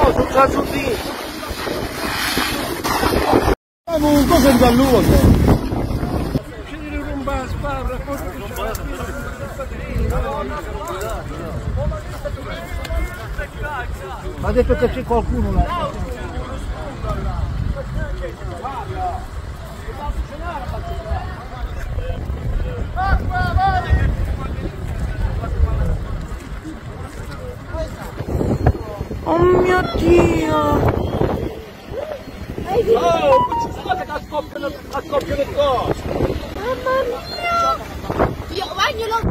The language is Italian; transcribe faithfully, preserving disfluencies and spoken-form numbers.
sul calzolino. Ma un coso di all'uovo. Ha detto che c'è qualcuno là. Oh mio Dio! Oh, guardate che scoppiano, scoppiano le cose! Mamma mia! Io, guarda,